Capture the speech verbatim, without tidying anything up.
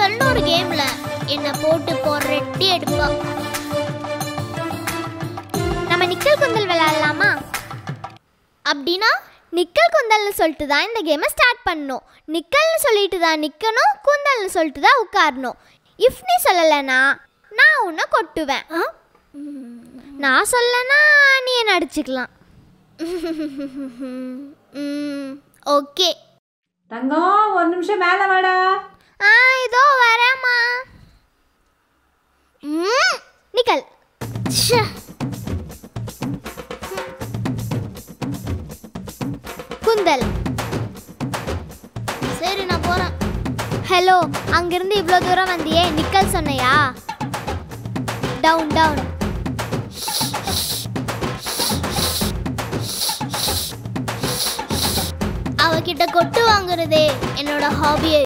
நிக்கல்னு ஒரு கேம்ல என்ன போட்டு போறட்டி எடுப்பா. நம்ம நிக்கல் குந்தல் விளையாடலாமா? அப்படின்னா நிக்கல் குந்தல்னு சொல்லிட்டு தான் இந்த கேமை ஸ்டார்ட் பண்ணணும். நிக்கல்னு சொல்லிட்டு தான் நிற்கணும், குந்தல்னு சொல்லிட்டு தான் உட்காரணும். இஃப் நீ சொல்லலைன்னா நான் உன்னை கொட்டுவேன். நான் சொல்லனா நீ என்ன அடிச்சுக்கலாம். ஓகே தங்கம், ஒரு நிமிஷம் மேலே வாடா. ஆ இதோ வரேம்மா. நிக்கல். குந்தல். சரி நான் போறேன். ஹலோ, அங்கிருந்து இவ்வளோ தூரம் வந்தியே, நிக்கல் சொன்னையா? டவுன் டவுன். அவகிட்ட கொட்டு வாங்குறதே என்னோட ஹாபியை